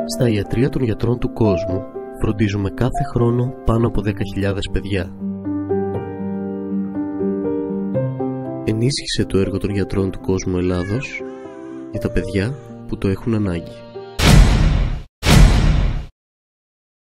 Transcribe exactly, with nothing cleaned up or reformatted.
Στα ιατρεία των γιατρών του κόσμου φροντίζουμε κάθε χρόνο πάνω από δέκα χιλιάδες παιδιά. Ενίσχυσε το έργο των γιατρών του κόσμου Ελλάδος για τα παιδιά που το έχουν ανάγκη.